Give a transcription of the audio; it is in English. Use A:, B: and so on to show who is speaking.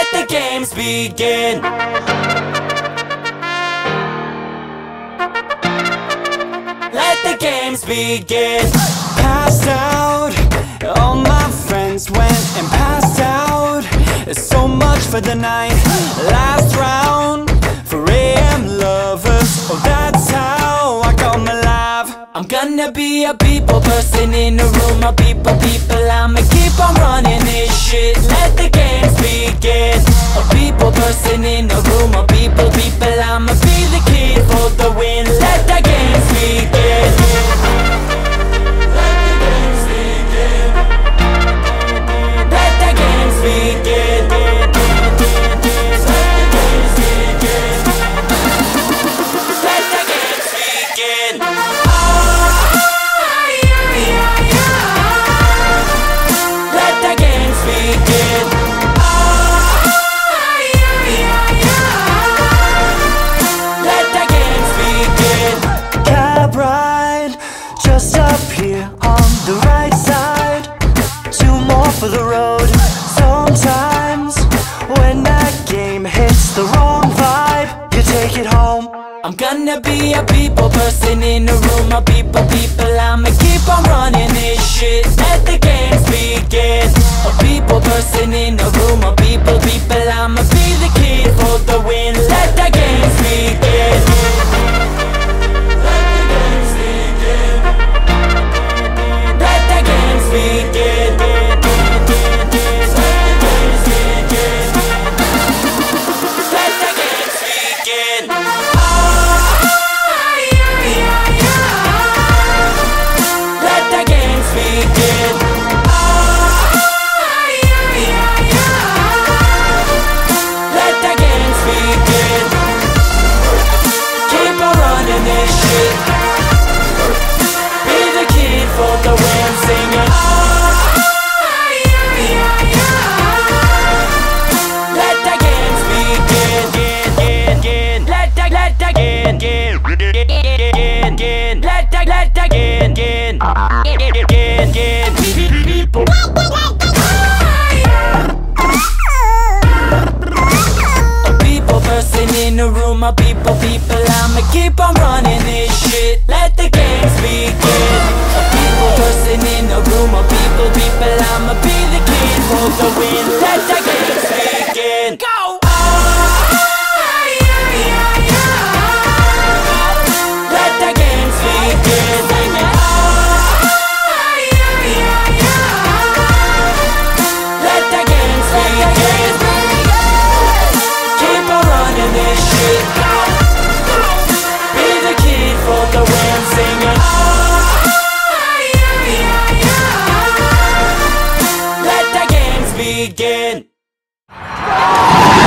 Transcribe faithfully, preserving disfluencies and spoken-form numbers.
A: Let the games begin. Let the games begin. Passed out, all my friends went and passed out. So much for the night. Last round for A M lovers. Oh, that's how I come alive. I'm gonna be a people person in the room. A people, people, I'ma keep on running this shit. Let the games begin. A people person in the room. A people, people, I'ma be the kid for the win. Let the games begin. Let the games begin. Let the games begin. Let the games begin. Let the games begin. Let the games begin. Let the games begin. Cab ride, just up here on the right side. Two more for the road. Sometimes when that game hits the wrong vibe, you take it home. I'm gonna be a people person in the room. A people, people, I'ma keep on running this shit. Let the games begin. A people person in the room. A people, people, I'ma be the kid for the win. Let the games begin. Let the games begin. Let the games begin. Let the games begin. Let the games begin. Let the games begin. Let the games begin. Keep on running this shit. Be the kid for the win, singing. Let the games begin. Let the let the gain gain. Let the let the gain gain. Gain gain. People. A people person in the room. A people people. I'ma keep on running this shit. Let the games begin. A people person in the room. A people people. I'ma be the kid for the win. Let the games begin. Go. Let the games begin. Let the games begin. Keep on running this shit. Be the kid for the win, singing. Let the games begin.